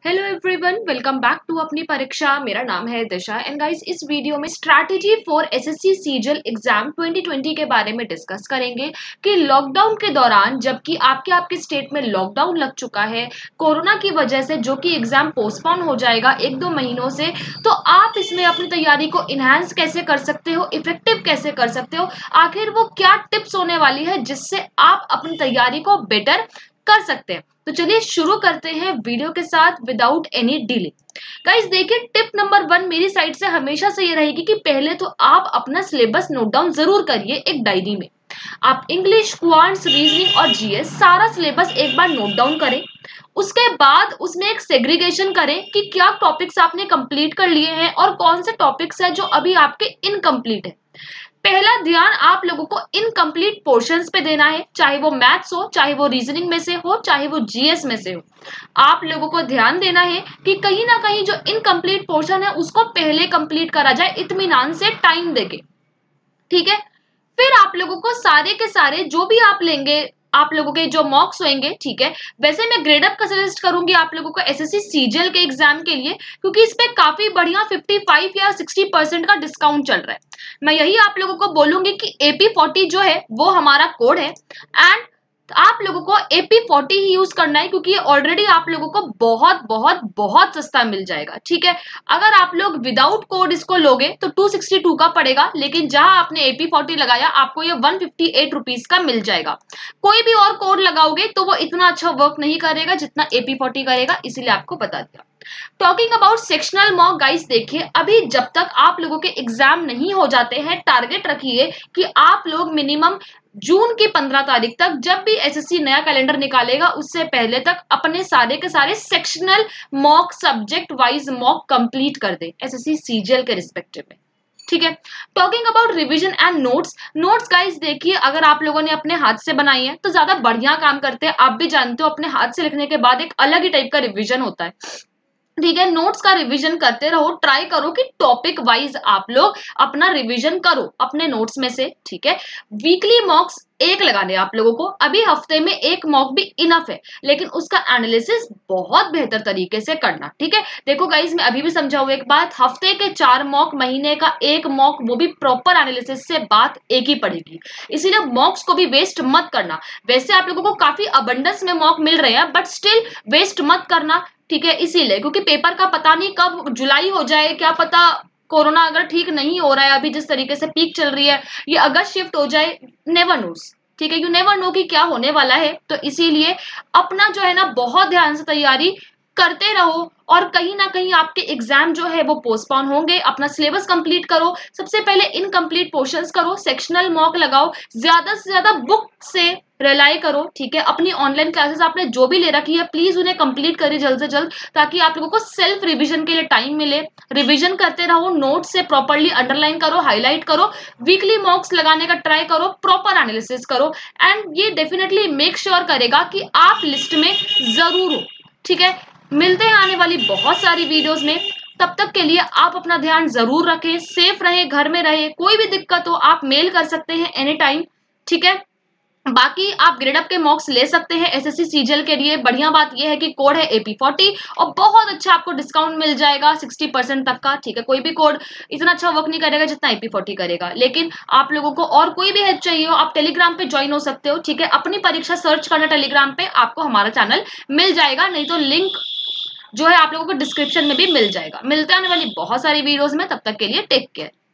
Hello everyone, welcome back to अपनी परीक्षा। मेरा नाम है दिशा एंड गाइस, इस वीडियो में strategy for SSC CGL exam 2020 के बारे में डिस्कस करेंगे कि लॉकडाउन के दौरान, जबकि आपके स्टेट में लॉकडाउन लग चुका है कोरोना की वजह से, जो कि एग्जाम पोस्टपोन हो जाएगा 1-2 महीनों से, तो आप इसमें अपनी तैयारी को इनहांस कैसे कर सकते हो, इफेक्टिव कैसे कर सकते हो, आखिर वो क्या टिप्स होने वाली है जिससे आप अपनी तैयारी को बेटर कर सकते हैं। तो चलिए शुरू करते हैं वीडियो के साथ विदाउट एनी डिले। गाइस देखिए, टिप नंबर 1 मेरी साइड से हमेशा से ये रहेगी कि पहले तो आप अपना सिलेबस नोट डाउन जरूर करिए एक डायरी में। आप इंग्लिश, क्वांट्स, रीजनिंग और जीएस सारा सिलेबस एक बार नोट डाउन करें। उसके बाद उसमें एक सेग्रीगेशन करें कि क्या टॉपिक्स आपने कंप्लीट कर लिए हैं और कौन से टॉपिक्स हैं जो अभी आपके इनकम्प्लीट है। पहला ध्यान आप लोगों को इनकम्प्लीट पोर्शंस पे देना है, चाहे वो मैथ्स हो, चाहे वो रीजनिंग में से हो, चाहे वो जीएस में से हो। आप लोगों को ध्यान देना है कि कहीं ना कहीं जो इनकम्प्लीट पोर्शन है उसको पहले कंप्लीट करा जाए इत्मीनान से, टाइम देके। ठीक है, फिर आप लोगों को सारे के सारे जो भी आप लेंगे, आप लोगों के जो मॉक्स होंगे, ठीक है, वैसे मैं ग्रेड अप का सजेस्ट करूंगी आप लोगों को एसएससी सीजीएल के एग्जाम के लिए, क्योंकि इस पे काफी बढ़िया 55 या 60% का डिस्काउंट चल रहा है। मैं यही आप लोगों को बोलूंगी कि AP40 जो है वो हमारा कोड है एंड आप लोगों को AP40 ही यूज करना है, क्योंकि ये ऑलरेडी आप लोगों को बहुत बहुत बहुत सस्ता मिल जाएगा। ठीक है, अगर आप लोग विदाउट कोड इसको लोगे तो 262 का पड़ेगा, लेकिन जहां आपने AP40 लगाया आपको ये 158 रुपीज का मिल जाएगा। कोई भी और कोड लगाओगे तो वो इतना अच्छा वर्क नहीं करेगा जितना AP40 करेगा, इसीलिए आपको बता दिया। Talking about sectional mock, guys देखिए, अभी जब तक आप लोगों के एग्जाम नहीं हो जाते हैं, टारगेट रखिए कि आप लोग मिनिमम जून की 15 तारीख तक, जब भी एसएससी नया कैलेंडर निकालेगा उससे पहले तक, अपने सारे के सारे sectional mock, subject wise mock complete कर दे एसएससी सीजीएल के रिस्पेक्टिव में। ठीक है, talking about revision and notes guys देखिए, अगर आप लोगों ने अपने हाथ से बनाई है तो ज्यादा बढ़िया काम करते हैं। आप भी जानते हो अपने हाथ से लिखने के बाद एक अलग ही टाइप का रिवीजन होता है। ठीक है, नोट्स का रिवीजन करते रहो, ट्राई करो कि टॉपिक वाइज आप लोग अपना रिवीजन करो अपने नोट्स में से। ठीक है, वीकली मॉक्स एक लगाने आप लोगों को, अभी हफ्ते में एक मॉक भी इनफ है, लेकिन उसका एनालिसिस बहुत बेहतर तरीके से करना। ठीक है, देखो गाइस, मैं अभी भी समझाऊं एक बात, हफ्ते के 4 मॉक, महीने का एक मॉक, वो भी प्रॉपर एनालिसिस से, बात एक ही पड़ेगी। इसीलिए मॉक्स को भी वेस्ट मत करना। वैसे आप लोगों को काफी अबंडेंस में मॉक मिल रहे हैं, बट स्टिल वेस्ट मत करना। ठीक है, इसीलिए क्योंकि पेपर का पता नहीं कब जुलाई हो जाए, क्या पता कोरोना अगर ठीक नहीं हो रहा है, अभी जिस तरीके से पीक चल रही है, ये अगस्त शिफ्ट हो जाए, नेवर नोस। ठीक है, यू नेवर नो कि क्या होने वाला है। तो इसीलिए अपना जो है ना, बहुत ध्यान से तैयारी करते रहो, और कहीं ना कहीं आपके एग्जाम जो है वो पोस्टपोन होंगे। अपना सिलेबस कंप्लीट करो, सबसे पहले इनकम्प्लीट पोर्शंस करो, सेक्शनल मॉक लगाओ, ज्यादा से ज्यादा बुक से रिलाई करो। ठीक है, अपनी ऑनलाइन क्लासेस आपने जो भी ले रखी है प्लीज उन्हें कंप्लीट करिए जल्द से जल्द, ताकि आप लोगों को सेल्फ रिवीजन के लिए टाइम मिले। रिवीजन करते रहो, नोट से प्रॉपरली अंडरलाइन करो, हाईलाइट करो, वीकली मॉक्स लगाने का ट्राई करो, प्रॉपर एनालिसिस करो, एंड ये डेफिनेटली मेक श्योर करेगा कि आप लिस्ट में जरूर हो। ठीक है, मिलते हैं आने वाली बहुत सारी वीडियोस में, तब तक के लिए आप अपना ध्यान जरूर रखें, सेफ रहे, घर में रहे। कोई भी दिक्कत हो आप मेल कर सकते हैं एनी टाइम। ठीक है, बाकी आप ग्रेड अप के मॉक्स ले सकते हैं एसएससी सीजीएल के लिए। बढ़िया बात यह है कि कोड है AP40 और बहुत अच्छा आपको डिस्काउंट मिल जाएगा 60% तक का। ठीक है, कोई भी कोड इतना अच्छा वर्क नहीं करेगा जितना AP40 करेगा। लेकिन आप लोगों को और कोई भी हेल्प चाहिए हो, आप टेलीग्राम पे ज्वाइन हो सकते हो। ठीक है, अपनी परीक्षा सर्च करना टेलीग्राम पे, आपको हमारा चैनल मिल जाएगा, नहीं तो लिंक जो है आप लोगों को डिस्क्रिप्शन में भी मिल जाएगा। मिलते आने वाली बहुत सारी वीडियोस में, तब तक के लिए टेक केयर।